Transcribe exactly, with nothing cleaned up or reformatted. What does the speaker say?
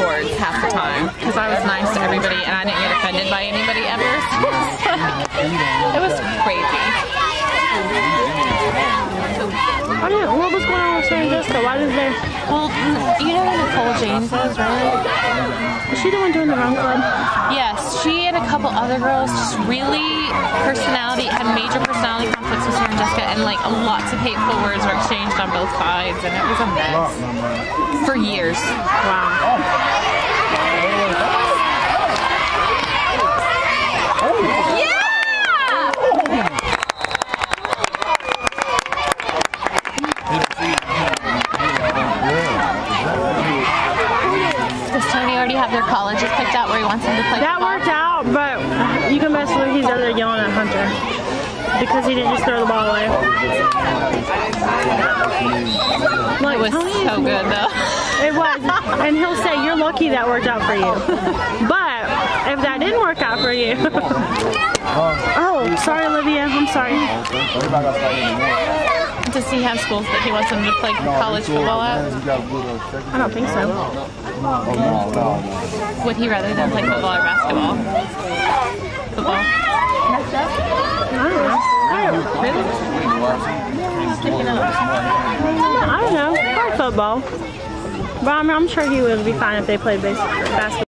towards half the time because I was nice to everybody and I didn't get offended by anybody ever. It was crazy. I don't know, what was going on with Sarah and Jessica? Why did they? Well, you know who Nicole James is, right? Is she the one doing the Run Club? Yes, she and a couple other girls just really personality, had major personality conflicts with Sarah and Jessica, and like lots of hateful words were exchanged on both sides, and it was a mess. For years. Wow. Have their colleges picked out where he wants them to play That football? worked out, but you can best believe he's over there yelling at Hunter because he didn't just throw the ball away. Like, it was Tony, so good though. It was, and he'll say, "You're lucky that worked out for you." But if that didn't work out for you, oh, sorry, Olivia, I'm sorry. Does he have schools that he wants them to play college football at? I don't think so. Would he rather than play football or basketball? Football. I don't know. I don't, Really? I don't know. Probably football. But I mean, I'm sure he would be fine if they played base basketball.